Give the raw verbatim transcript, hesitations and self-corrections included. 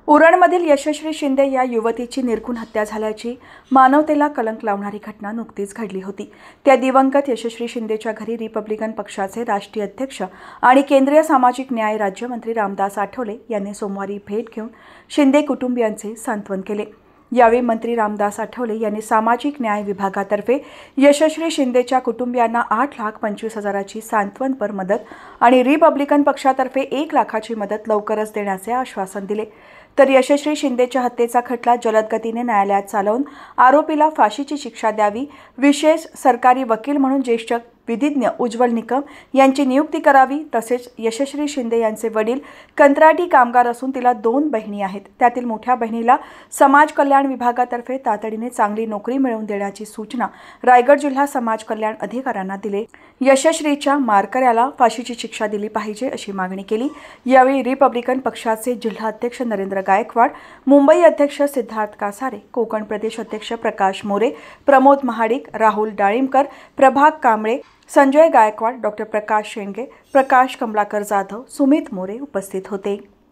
उरणमधील यशश्री शिंदे या युवतीची निर्घृण हत्या झाल्याची मानवतेला कलंक लावणारी घटना नुकतीच घडली होती। त्या दिवंगत यशश्री शिंदेच्या घरी रिपब्लिकन पक्षाचे राष्ट्रीय अध्यक्ष आणि केंद्रीय सामाजिक न्याय राज्यमंत्री रामदास आठवले यांनी सोमवारी भेट घेऊन शिंदे कुटुंबियांचे सांत्वन केले। यावेळी मंत्री रामदास आठवले यांनी सामाजिक न्याय विभागातर्फे यशश्री शिंदेच्या कुटुंबियांना आठ लाख पंचवीस हजाराची सांत्वनपर मदत आणि रिपब्लिकन पक्षातर्फे एक लाखाची मदत लवकरच देण्याचे आश्वासन दिले। तर यशश्री शिंदेच्या हत्येचा खटला जलद गतीने न्यायालयात चालवून आरोपीला फाशीची शिक्षा द्यावी, विशेष सरकारी वकील म्हणून ज्येष्ठ विधिज्ञ उज्ज्वल निकम यांची नियुक्ती करावी। तसेच यशश्री शिंदे यांचे वडील कंत्राटी कामगार असून तिला दोन बहिणी आहेत। त्यातील मोठ्या बहिणीला समाज कल्याण विभागातर्फे तातडीने चांगली नोकरी मिळवून देण्याची सूचना रायगड जिल्हा समाज कल्याण अधिकाऱ्यांना दिले। यशश्रीच्या मारकऱ्याला फाशीची शिक्षा दिली पाहिजे अशी मागणी केली। यावेळी रिपब्लिकन पक्षाचे जिल्हा अध्यक्ष नरेंद्र गायकवाड, मुंबई अध्यक्ष सिद्धार्थ कासारे, कोकण प्रदेश अध्यक्ष प्रकाश मोरे, प्रमोद महाडिक, राहुल डाळिंबकर, प्रभाग कांबळे, संजय गायकवाड, डॉक्टर प्रकाश शेंडगे, प्रकाश कमलाकर जाधव, सुमित मोरे उपस्थित होते।